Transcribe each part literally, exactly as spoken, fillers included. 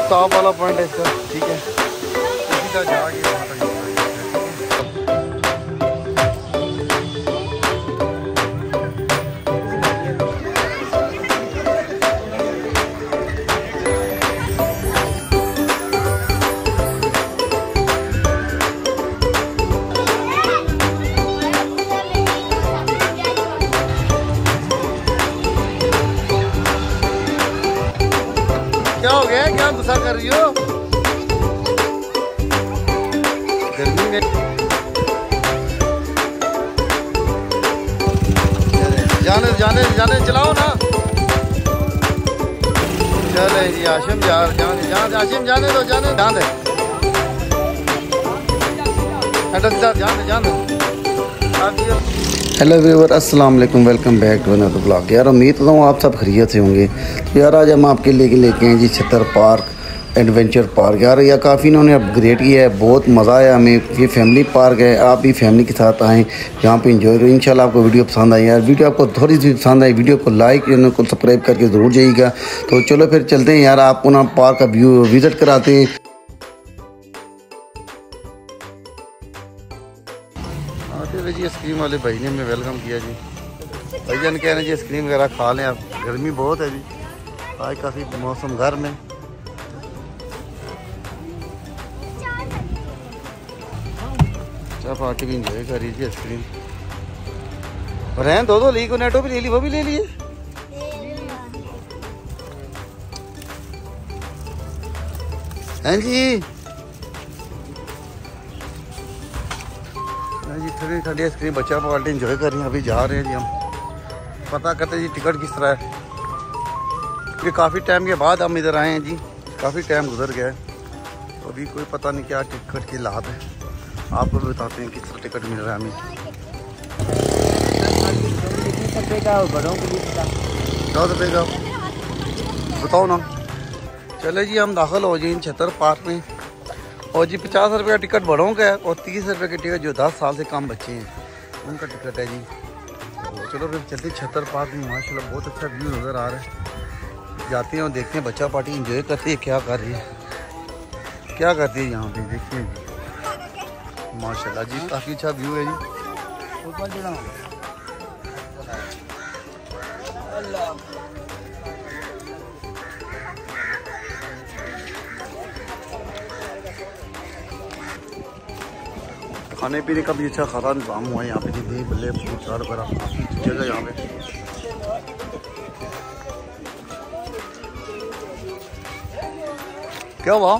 Top वाला point है इसका, ठीक है। इसी तरह जाके वहाँ तक क्या हो गया, क्या गुस्सा कर रही हो गर्मी में? जाने जाने जाने चलाओ ना। चले जी आशिम यार, जाने जाने आशिम जाने दो, जाने जाने जाने जाने। हेलो व्यूअर, अस्सलाम वालेकुम, welcome back to another blog. यार उम्मीद करता हूँ आप सब खैरियत से होंगे। तो यार आज हम आपके लेके लेके हैं जी छतर पार्क एडवेंचर पार्क। यार यह काफ़ी इन्होंने अपग्रेड किया है, बहुत मज़ा आया हमें। ये फैमिली पार्क है, आप भी फैमिली के साथ आएँ, यहाँ पे एंजॉय करें। इंशाल्लाह आपको वीडियो पसंद आई। यार वीडियो आपको थोड़ी सी पसंद आई, वीडियो को लाइक चैनल को सब्सक्राइब करके ज़रूर जाइएगा। तो चलो फिर चलते हैं यार, आपको ना पार्क का व्यू विज़िट कराते हैं। जी आइसक्रीम वाले भाई ने हमें वेलकम किया जी। भाईजान कह रहे हैं जी आइसक्रीम वगैरह खा लें आप, गर्मी बहुत है जी आज, काफ़ी मौसम गर्म है। चाय पार्टी भी इंजॉय कर रही जी आइसक्रीम। और हैं दो दो ली को, नेटो भी ले ली, वो भी ले लिए। हैं जी जी ठंडी ठंडी आइसक्रीम बच्चा पार्टी इंजॉय कर रही हैं। अभी जा रहे हैं जी हम, पता करते जी टिकट किस तरह है। ये काफ़ी टाइम के बाद हम इधर आए हैं जी, काफ़ी टाइम गुजर गया है, तो अभी कोई पता नहीं क्या टिकट की लाभ है। आपको भी बताते हैं किस तरह टिकट मिल रहा है हमें। दस रुपये का बताओ ना। चले जी हम दाखिल हो जाए छतर पार्क में। और जी पचास रुपये का टिकट बड़ों का है और तीस रुपये की टिकट जो दस साल से कम बच्चे हैं उनका टिकट है जी। तो चलो फिर चलते छतर पार्क में। माशाल्लाह बहुत अच्छा व्यू नज़र आ रहा है। जाते हैं और देखते हैं बच्चा पार्टी इंजॉय करती है, क्या कर रही है, क्या करती है यहाँ पे। देखते हैं माशाल्लाह जी काफ़ी अच्छा व्यू है जी। खाने पीने का भी अच्छा खासा इंतजाम हुआ है यहाँ पे जी। दही बल्ले फ्रूट चाट वगैरह काफ़ी अच्छी जगह यहाँ पे। क्या हुआ?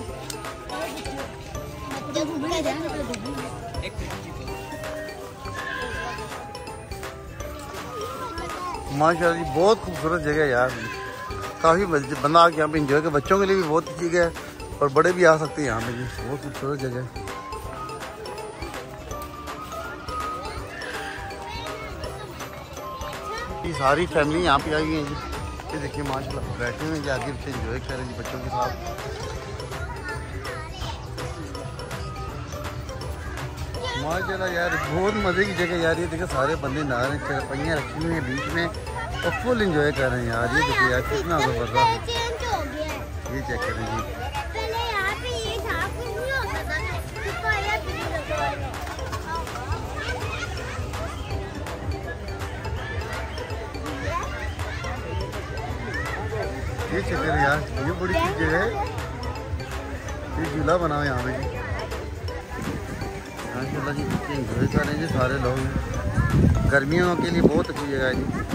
माशाल्लाह जी बहुत खूबसूरत जगह है यार, काफ़ी बंदा आके यहाँ पे इंजॉय कर। बच्चों के लिए भी बहुत अच्छी जगह है और बड़े भी आ सकते हैं यहाँ पे जी, बहुत खूबसूरत जगह है। ये सारी फैमिली यहाँ पे आई हुई है जी। ये देखिए माशाल्लाह बैठे हुए हैं, आगे बच्चे इंजॉय कर रहे हैं जी बच्चों के साथ। माशाल्लाह यार बहुत मज़े की जगह यार। ये देखिए सारे बंदे नहा रहे हैं, चरपहियाँ रखी हुई हैं बीच में और फुल इंजॉय कर रहे हैं यार। ये देखिए यार कितना ज़बरदस्त है। ये चेक करें जी, ये चक्कर यार, ये बड़ी चीज जगह है। ये झूला बना हुआ यहाँ पे जी। माशाल्लाह जी बच्चे इंजॉय कर रहे हैं जी सारे लोग। गर्मियों के लिए बहुत अच्छी जगह है जी।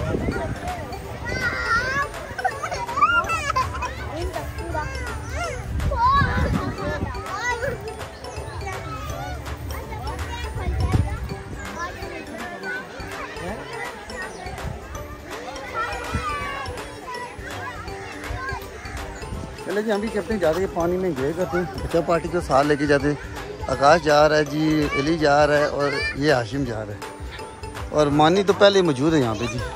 चले जी हम भी चलते हैं, जाते हैं पानी में एंजॉय करते हैं। बच्चा पार्टी को साथ लेके जाते हैं। आकाश जा रहा है जी, अली जा रहा है और ये हाशिम जा रहा है और मानी तो पहले मौजूद है यहाँ पे जी।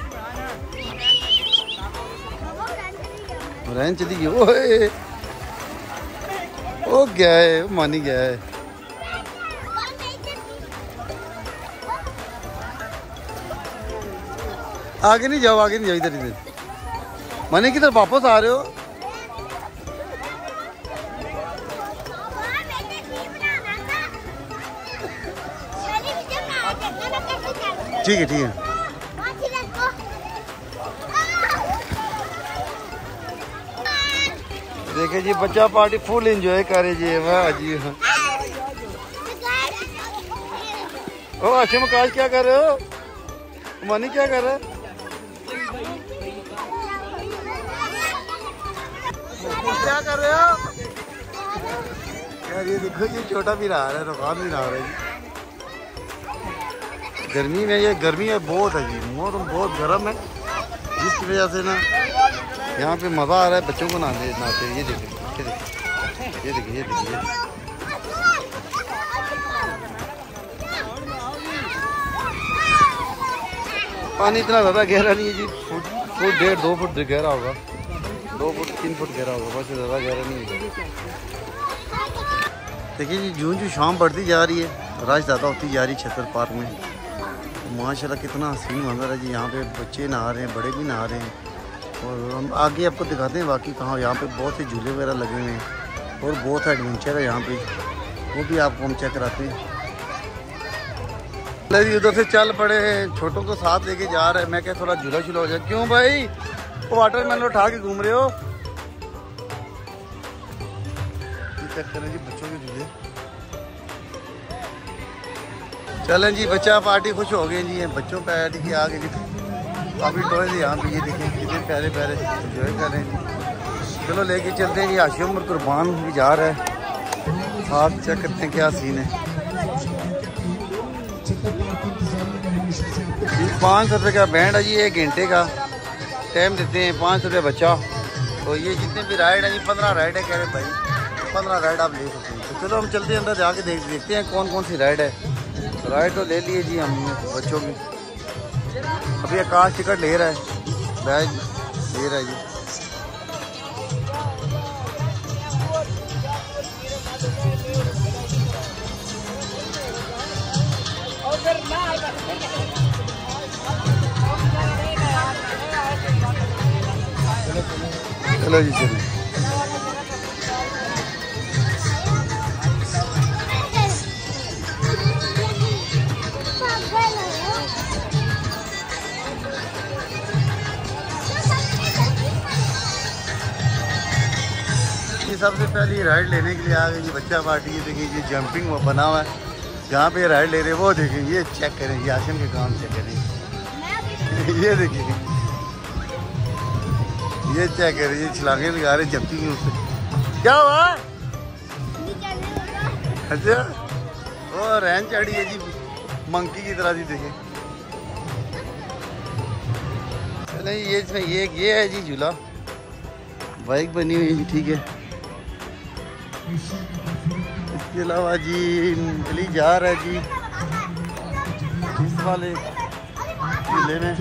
रहन चली गई, ओए ओ गया है, मानी गया है। आगे नहीं जाओ, आगे नहीं जाओ, इधर इधर। मानी किधर वापस आ रहे हो? ठीक है ठीक है। देखिए जी बच्चा पार्टी फुल एंजॉय करे जी। वाह जी हाँ। ओ आशिम आकाश क्या कर रहे हो? मनी क्या कर रहा है? क्या कर रहे हो यार? ये देखो ये छोटा भी रहा है, रुकान भी रहा है जी। गर्मी में ये गर्मी है बहुत है जी, मौसम बहुत गर्म है, जिसकी वजह से ना यहाँ पे मज़ा आ रहा है बच्चों को नहाने नहाते। ये देखिए ये देखिए ये देखिए ये देखिए पानी इतना ज़्यादा गहरा नहीं है जी, फुट फुट डेढ़ दो फुट गहरा होगा, दो फुट तीन फुट गहरा होगा, बस ज़्यादा गहरा नहीं है। देखिए जी जूं जूं शाम बढ़ती जा रही है, रात ज़्यादा होती जा रही है छतर पार्क में। माशाल्लाह कितना हसीन मंजर है जी। यहाँ पे बच्चे नहा रहे हैं, बड़े भी नहा रहे हैं, और हम आगे आपको दिखाते हैं बाकी कहाँ। यहाँ पे बहुत से झूले वगैरह लगे हुए हैं और बहुत एडवेंचर है यहाँ पे, वो भी आपको हम चेक कराते हैं। जी उधर से चल पड़े हैं, छोटों को साथ लेके जा रहे हैं। मैं क्या थोड़ा झूला झूला हो जाए। क्यों भाई वाटर मैन उठा के घूम रहे हो? चेक करें जी बच्चों के झूले। चलें जी बच्चा पार्टी खुश हो गई जी। बच्चों पार्टी के आगे जी काफ़ी टॉय यहाँ पे ये देखें कितने प्यारे प्यारे एंजॉय कर रहे हैं जी। चलो लेके चलते हैं जी। आशिम और कुर्बान भी जा रहा है साथ, चेक करते हैं क्या सीन है। पाँच सौ रुपये का बैंड है जी, एक घंटे का टाइम देते हैं, पाँच सौ रुपये बच्चा। तो ये जितने भी राइड है जी पंद्रह राइड है कह रहे भाई, पंद्रह राइड आप ले सकते हैं। तो चलो हम चलते हैं अंदर जाके देख देखते हैं कौन कौन सी राइड है। राइड तो ले लिए जी हमने बच्चों की। अभी आकाश टिकट ले रहा है, बैग ले रहा है जी। चलो जी चलो। सबसे पहले राइड लेने के लिए आ गई जी बच्चा पार्टी। ये देखिए ये जंपिंग वो बना हुआ है जहाँ पे राइड ले रहे हैं, वो देखिए ये चेक करें, ये आशिम के काम चेक करें। ये देखिए ये चेक करें, ये छलांगे लगा रहे जंपिंग उससे। क्या हुआ? अच्छा वो रैन चढ़ी है जी मंकी की तरह जी। देखिए नहीं ये इसमें ये ये है जी झूला, बाइक बनी हुई है ठीक है। इसके अलावा जी गली जा रहा है जी इस वाले झूले में।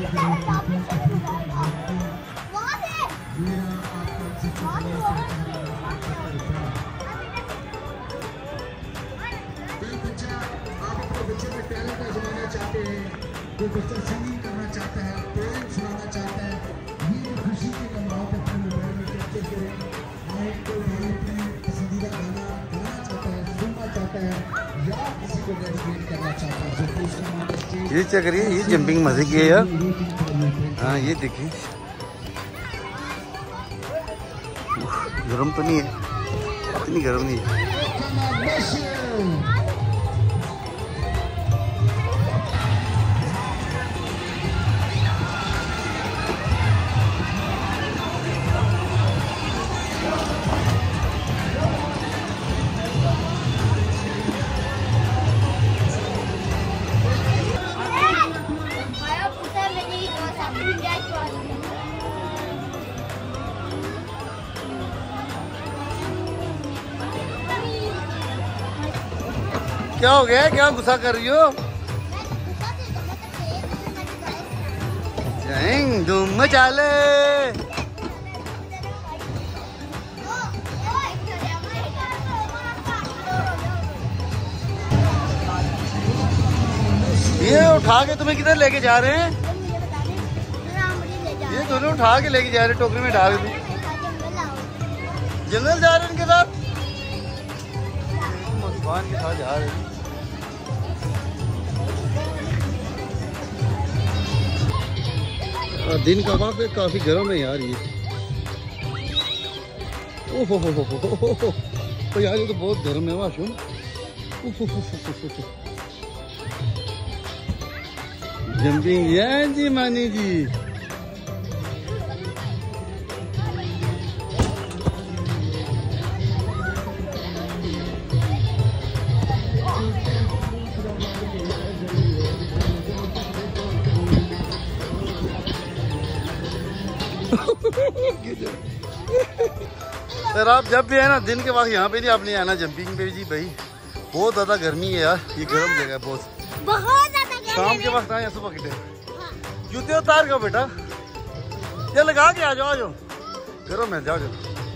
जो बच्चा सिंगिंग करना चाहता है, पोएम सुनाना चाहता है, ये खुशी के लम्हों को अपने मोबाइल में कैप्चर करें। आए तो अपने पसंदीदा गाना गाना चाहता है, सुनना चाहता है, या किसी को डेडिकेट करना चाहता है, जो उसका नाम ये चेक करिए, ये जंपिंग मजे की है यार। हाँ ये देखिए गर्म तो नहीं है, इतनी गर्म नहीं है। क्या हो गया? क्या गुस्सा कर रही हो? धूम मचा ले। ये उठा के तुम्हें किधर लेके जा रहे हैं? ये दोनों उठा के लेके जा रहे, टोकरी में डाल के। जंगल जा रहे हैं इनके साथ, के साथ जा रहे हैं। और दिन का वक्त काफी गर्म है यार ये। ओहो हो हो हो हो हो तो यार ये तो बहुत गर्म है वाशुम। जंपिंग ये जी मानी जी। सर आप जब भी है ना दिन के वक्त यहाँ पे नहीं आपने आना जंपिंग पे जी भाई, बहुत ज्यादा गर्मी है यार, ये गर्म जगह है बहुत बहुत ज्यादा। शाम के वक्त आए सुबह किटे जूते उतार गो बेटा, ये लगा के आ जाओ आ जाओ, गर्म है जाओ जाओ।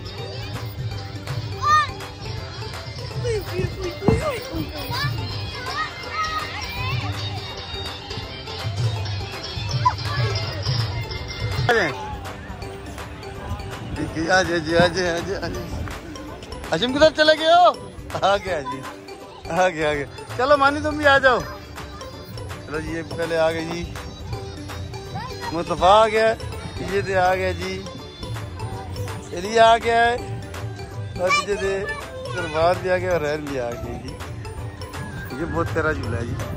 आजे जी आजे आजे आजे। हशीम किधर चले गए हो? आ गया जी, आ गया आ गया। चलो मानी तुम भी आ जाओ। चलो जी ये पहले आ गए जी, मुस्तफा आ गया, पीछे से आ गया जी, एली आ गया है, और पीछे से कुर्बान भी आ गया और रहन भी आ गई जी। ये बहुत प्यारा झूला है जी।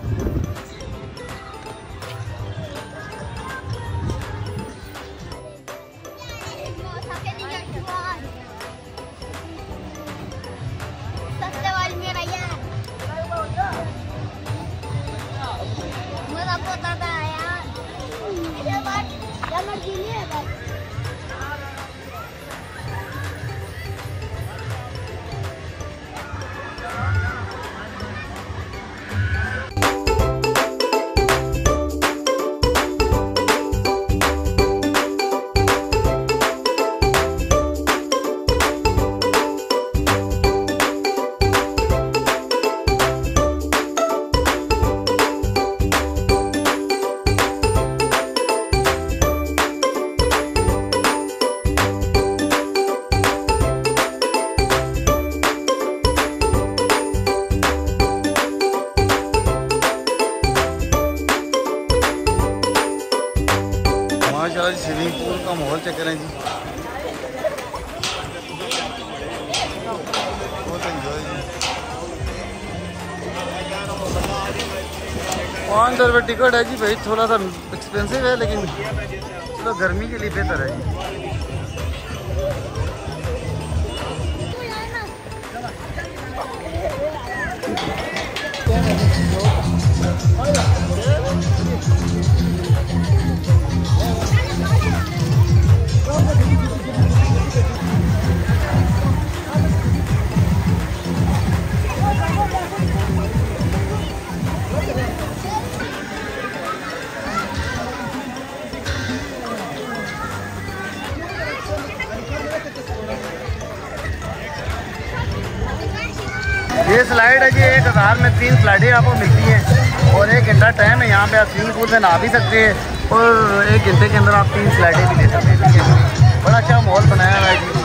स्विमिंग पूल का माहौल चेक करें जी, बहुत एंजॉय जी। पाँच सौ रुपये टिकट है जी भाई, थोड़ा सा एक्सपेंसिव है लेकिन चलो गर्मी के लिए बेहतर है जी। ये स्लाइड है जी, एक हज़ार में तीन स्लाइडें आपको मिलती हैं और एक घंटा टाइम है यहाँ पे, आप स्विमिंग पूल से नहा भी सकते हैं और एक घंटे के अंदर आप तीन स्लाइडें भी ले सकते हैं। बड़ा अच्छा माहौल बनाया हुआ है जी।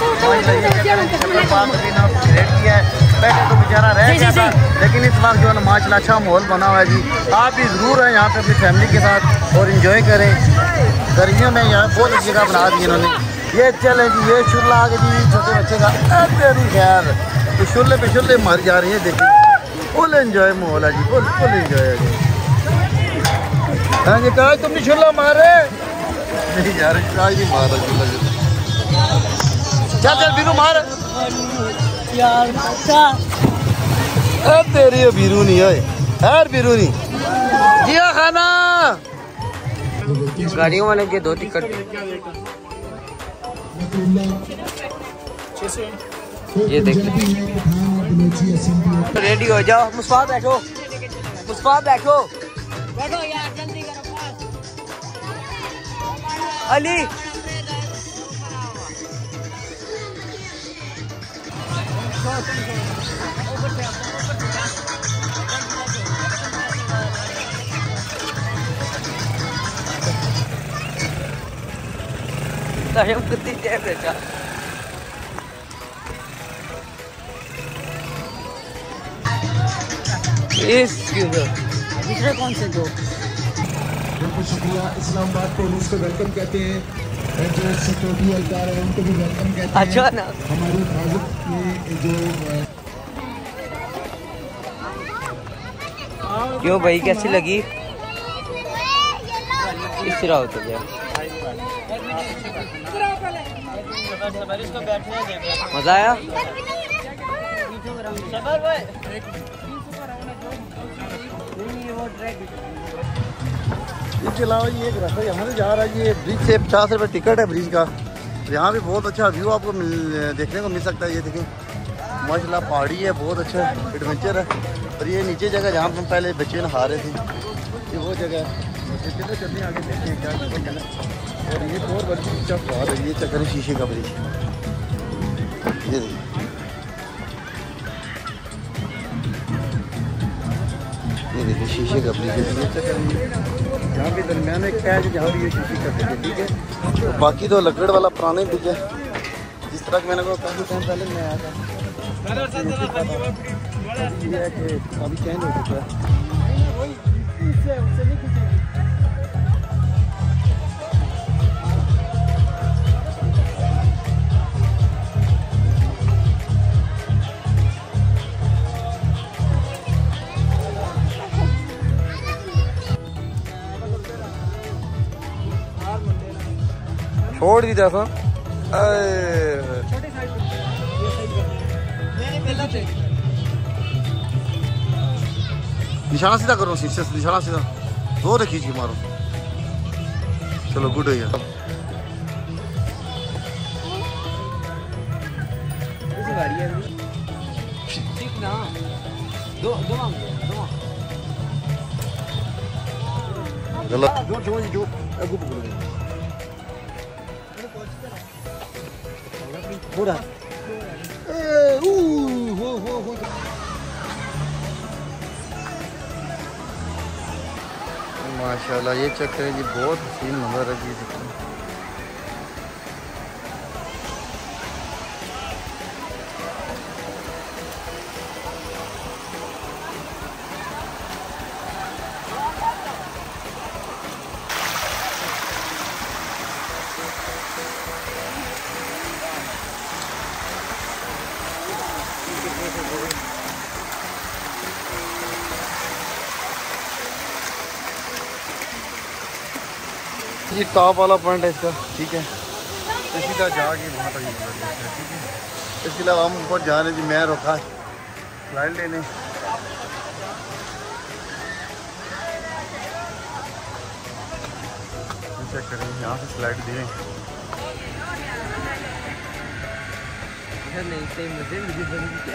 ग्रेट किया है, पहले तो बेचारा रह गया था लेकिन इस वक्त जो है ना माशाल्लाह अच्छा माहौल बना हुआ है जी। आप भी ज़रूर हैं यहाँ पे अपनी फैमिली के साथ और इन्जॉय करें। गर्मियों में यहाँ बहुत अच्छी जगह बना दी इन्होंने। ये चले जी, ये शुल्ला आ गई जी छोटे बच्चे का, तेरी खैर तो शुल्ले पे शुल्ले मर जा रही है। देखिए फुल एंजॉय माहौल है जी, फुल फुल एंजॉय है जी। हाँ जी कहा तुमने शुल्ला मारे नहीं जा रहे, कहा नहीं मारा शुल्ला। चल चल बीरू मार यार, तेरी बीरू नहीं है यार, बीरू नहीं जिया खाना। गाड़ियों वाले के दो टिकट ये देख रेडी हो जाओ। मुस्फा बैठो, मुस्फा बैठो बैठो यार जल्दी करो। अली कितनी टाइम बेटा दूसरे कौन से दो बहुत शुक्रिया। इस्लामाबाद पुलिस को वेलकम कहते हैं, जो सिक्योरिटी एहलकार है उनको भी वेलकम कहते हैं। अच्छा ना, हमारी हिफाजत में जो क्यों भाई कैसी लगी? इस तरह होता है मजा आया। इसके अलावा ये एक रास्ता यहाँ से जा रहा है, ये ब्रिज से पचास रुपये टिकट है ब्रिज का। यहाँ भी बहुत अच्छा व्यू आपको मिल देखने को मिल सकता है। ये देखें माशाल्लाह पहाड़ी है, बहुत अच्छा एडवेंचर है। और ये नीचे जगह जहाँ पर पहले बच्चे नहा रहे थे, ये वो जगह है। चलते चलते आगे देखते हैं क्या करना। और ये बहुत बड़ी अच्छा बात है, ये चक्कर शीशे का ब्रिज। ये देखिए ये देखिए शीशे का ब्रिज है। ये चक्कर यहाँ पे दरमियान में क्या है जहाँ भी ये शीशे का ब्रिज है, ठीक है। तो बाकी तो लकड़ वाला पुराने ब्रिज है, जिस तरह कि मैंने कहा काफ़ी टाइम पहले मैं आया था। ये है कि काफ़ी चेंज हो चुका है। छोड़ दी था निशाना सीधा करो, शीशे से निशाना सीधा जोर खींच के मारो। चलो गुड हो गया। गलत जो जो जो अगु पकड़ो पूरा ए ऊ हो हो हो। माशाल्लाह ये चक्कर है जी, बहुत हसीन मंजर है जी। ये टॉप वाला पॉइंट है इसका, ठीक है। इसी का जाके वहाँ तक निकल जाता है, ठीक है। इसके अलावा हम ऊपर जा रहे हैं जी, मैं रोका स्लाइड लेने। चेक करें यहाँ से स्लाइड दें। नहीं सही मजे मुझे क्या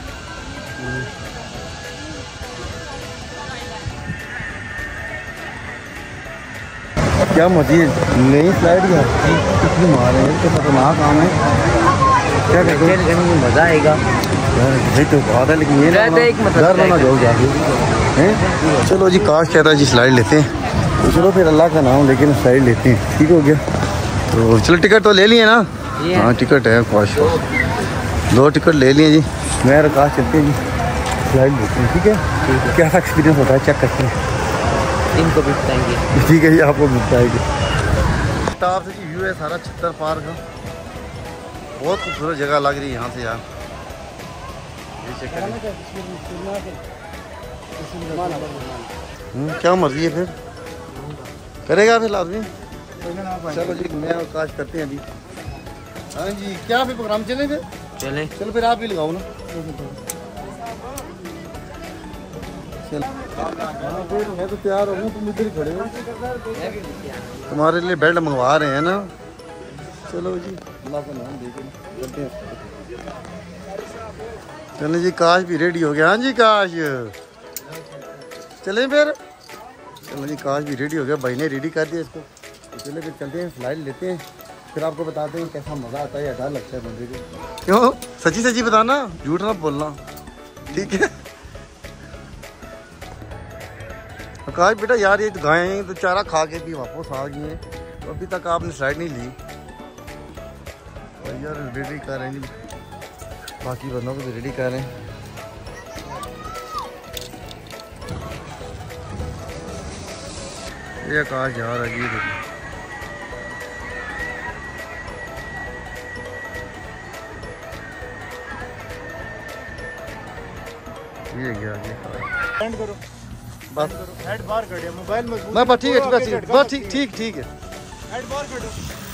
क्या मजीद नई स्लाइड है, कितनी मार है तो खतरनाक काम है। क्या कहते हैं मज़ा आएगा भाई, तो बात है लेकिन ये ना डर ना जाओ जाके हैं। चलो जी काश कहता है जी स्लाइड लेते हैं, तो चलो फिर अल्लाह का नाम लेकिन स्लाइड लेते हैं, ठीक हो गया। तो चलो टिकट तो ले लिए ना, हाँ टिकट है काश, दो टिकट ले लिए जी। मैं और काश चलते हैं जी, स्लाइड लेते हैं, ठीक है। क्या एक्सपीरियंस होता है चेक करते हैं, इनको भी बताएंगे, ठीक है जी आपको भी बताएंगे। टॉप से जी व्यू है सारा छत्तर पार का, बहुत खूबसूरत जगह लग रही है यहाँ से यार। ये चेक करें, क्या मर्जी है फिर करेगा फिर आदमी। चलो जी मैं और काश करते हैं अभी। हाँ जी क्या फिर प्रोग्राम चले फिर चले चलो फिर आप भी लगाओ ना। चल मैं तो तैयार हो गया, तुम इधर ही खड़े हो, तुम्हारे लिए बेल्ट मंगवा रहे हैं ना। चलो जी अल्लाह का नाम देके चलते हैं। चलो जी काश भी रेडी हो गया। हाँ जी काश चलें फिर। चलो जी काश भी रेडी हो गया, भाई ने रेडी कर दिया इसको। तो चले फिर चलते हैं, फ्लाइट लेते हैं, फिर आपको बताते हैं कैसा मज़ा आता है या डर लगता है बंदे को। क्यों सच्ची सच्ची बताना, झूठ ना बोलना, ठीक है। आकाश बेटा यार ये गायें तो चारा खा के भी वापस आ गई हैं, तो अभी तक आपने स्लाइड नहीं ली। और यार रेडी कर रहे हैं जी, बाकी बंदों को भी रेडी कर रहे हैं। ये आकाश जा रहा है जी। ये गया ये बंद करो बस हेड बार कर दिया मोबाइल मजबूत मैं बस ठीक है बस ठीक बस ठीक ठीक ठीक है हेड बार कर दो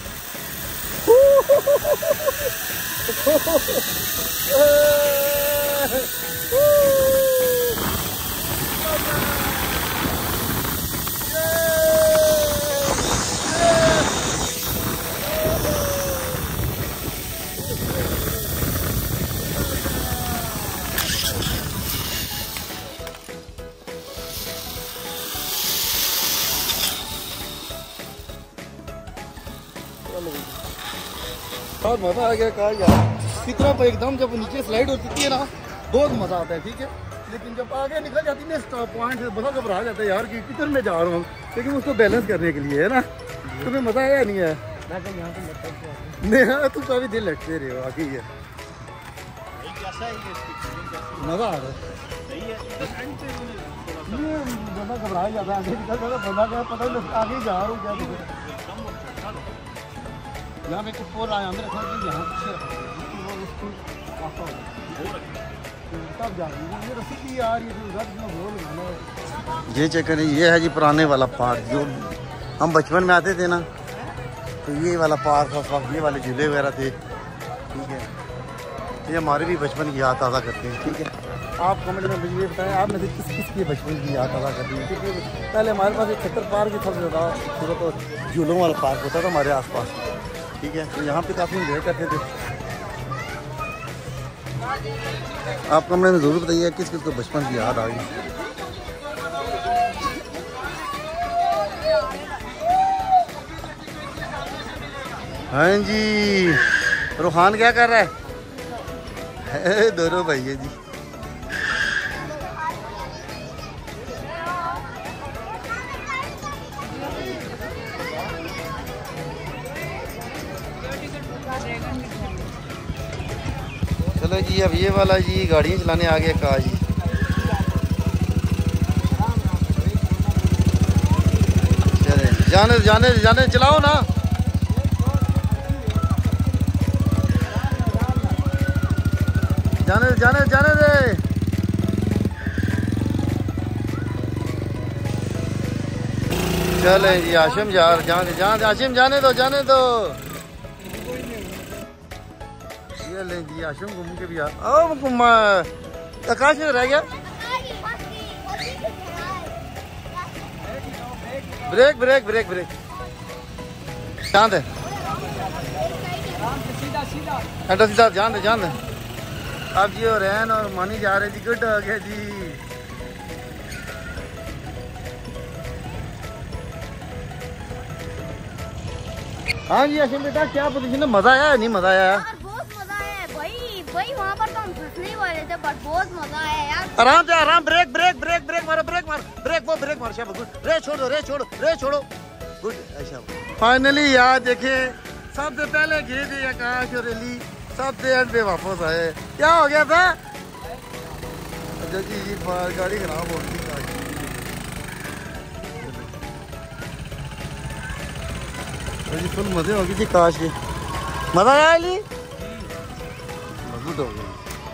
बहुत मजा आ गया कहा यार कितना पर एकदम जब नीचे स्लाइड होती है ना बहुत मजा आता है ठीक है। लेकिन जब आगे निकल जाती है ना पॉइंट से बड़ा घबरा जाता है यार कि किधर में जा रहा हूँ लेकिन उसको बैलेंस करने के लिए है ना। तुम्हें मजा आया नहीं है? नहीं हाँ तुम काफी दिल लगते रहे हो आगे है मजा आ रहा है बंदा घबरा जाता है आगे निकल जाता है बंदा क्या पता नहीं आगे जा रहा हूँ क्या यहाँ पे कुछ पोल आया अंदर रखा कि यहाँ पीछे वो उसको तब जा रही है ये रस्सी की यार ये बोल लगाना। ये चक्कर है ये है जी पुराने वाला पार्क जो हम बचपन में आते थे ना तो ये वाला पार्क था ये वाले झूले वगैरह थे ठीक है। ये हमारे भी बचपन की याद ताज़ा करते हैं ठीक है। आप कमेंट में मुझे ये बताएं आप में से किस किस की बचपन की याद ताज़ा करती हैं क्योंकि पहले हमारे पास एक छत्तर पार्क ही सबसे ज़्यादा पूरा तो झूलों वाला पार्क होता था हमारे आसपास ठीक है। तो यहाँ पे काफ़ी एंजॉय करते थे। आप कमेंट में ज़रूर बताइए किस किस को बचपन की याद आ गई। हाँ जी रूहान क्या कर रहा है? दोनों भैया जी चलो जी अब ये वाला जी गाड़ियाँ चलाने आ गया कहा जी। चले जाने जाने जाने चलाओ ना जाने जाने जाने दे। चले जी आशिम जा जाने जाने आशिम जाने दो जाने दो। ये ले जी आशिम घूम के भी आ आकाश में रह गया। ब्रेक ब्रेक ब्रेक ब्रेक जान दे सीधा सीधा जान दे जान दे। अब जी और रैन और मानी जा रहे जी गुड हो गया जी। हाँ जी आशिम बेटा क्या पोजीशन है? मजा आया नहीं? मजा आया यार बहुत मजा आया भाई भाई वहाँ पर तो हम फंसने वाले थे बट बहुत मजा आया यार। आराम से आराम ब्रेक ब्रेक ब्रेक ब्रेक मारो ब्रेक मार ब्रेक वो ब्रेक मार शाबाश गुड रे छोड़ो रे छोड़ो रे छोड़ो गुड अच्छा। फाइनली यार देखे सबसे पहले गए थे आकाश और अली सबसे एंड पे वापस आए। क्या हो गया था? अच्छा जी ये गाड़ी खराब हो गई जी फुल मजे हो गई थी काश के। मजा आया अली? गुड हो गया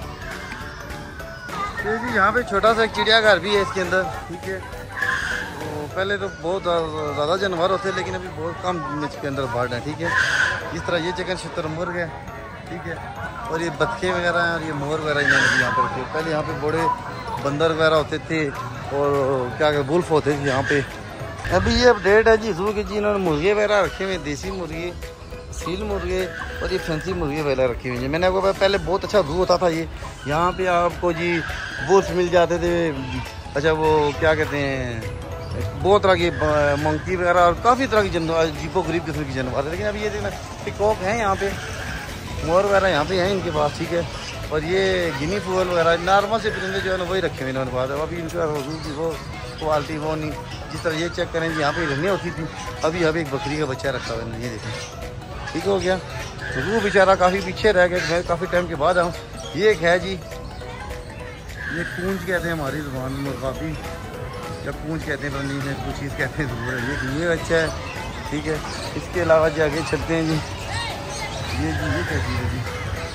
जी। यहाँ पे छोटा सा एक चिड़ियाघर भी है इसके अंदर ठीक है। तो पहले तो बहुत ज़्यादा जानवर होते लेकिन अभी बहुत कम इसके अंदर बर्ड हैं ठीक है। इस तरह ये चिकन छितर मुर्ग है ठीक है और ये बतखे वगैरह हैं और ये मोर वगैरह इन्होंने भी यहाँ पर रखे। पहले यहाँ पे बड़े बंदर वगैरह होते थे और क्या कहते वुल्फ होते थे यहाँ पे। अभी ये अपडेट है जी जू के जी इन्होंने मुर्गे वगैरह रखे हुए देसी मुर्गे सील मुर्गे और ये फैंसी मुर्गे वगैरह रखे हुए हैं। मैंने आपको पहले बहुत अच्छा जू होता था ये यहाँ पे आपको जी वुल्फ मिल जाते थे। अच्छा वो क्या कहते हैं बहुत तरह की मंकी वगैरह और काफ़ी तरह की जानवर अजीबो गरीब किस्म की जानवर। लेकिन अभी ये देखना पिकॉक हैं यहाँ पे मोर वगैरह यहाँ पे हैं इनके पास ठीक है। और ये गिनी फूल वगैरह नॉर्मल से परिंदे जो है ना वही रखे हुए इन्होंने पास। अभी इनका वो क्वालिटी वो नहीं जिस तरह ये चेक करें यहाँ पे रहनी होती थी। अभी यहाँ पे एक बकरी का बच्चा रखा हुआ है ये देखें ठीक हो गया। तो वो बेचारा काफ़ी पीछे रह गया मैं काफ़ी टाइम के बाद आऊँ। ये एक है जी ये कूंज कहते हैं हमारी जुबान में काफ़ी या पूंछ कहते हैं, पता नहीं कुछ चीज़ कहते हैं ज़रूर है। ये ये अच्छा है, ठीक है। इसके अलावा जी आगे चलते हैं जी, ये जी ये क्या चीज़ है जी?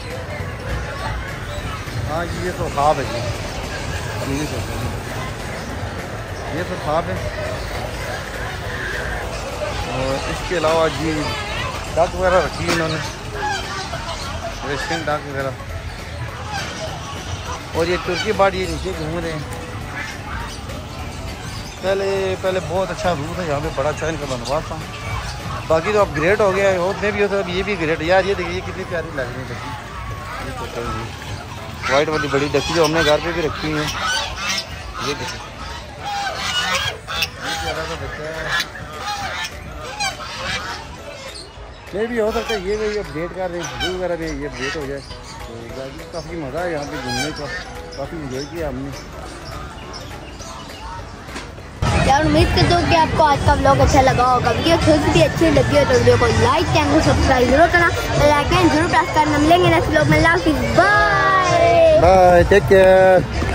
हाँ जी ये तो ख्वाब है जी, ये चलते हैं, ये तो ख्वाब है। और इसके अलावा जी डक वगैरह रखी है इन्होंने, रेस्टोरेंट डक वगैरह। और ये तुर्की बाट ये नीचे घूम रहे हैं। पहले पहले बहुत अच्छा रूट था यहाँ पे, बड़ा अच्छा इनका बनवास था। बाकी तो अब ग्रेट हो गया है, और में भी होता है, अब ये भी ग्रेट। यार ये देखिए कितनी प्यारी लग रही है डक्की, ये तो वाइट वाली बड़ी डक्की जो हमने घर पे भी रखी हुई है। ये देखिए ये प्यारा सा बच्चा है, ये भी हो सकता है ये भी अपडेट कर रहे हैं, व्यू वगैरह भी ये अपडेट हो जाए। तो बाकी काफ़ी मज़ा है यहाँ पे घूमने का, काफ़ी इंजॉय किया हमने। यार उम्मीद करता हूँ कि आपको आज का व्लॉग अच्छा लगा होगा। वीडियो थोड़ी भी अच्छी लगी हो तो वीडियो को लाइक, चैनल को सब्सक्राइब जरूर करना, लाइक जरूर प्रेस करना। मिलेंगे नेक्स्ट व्लॉग में। Bye bye, take care.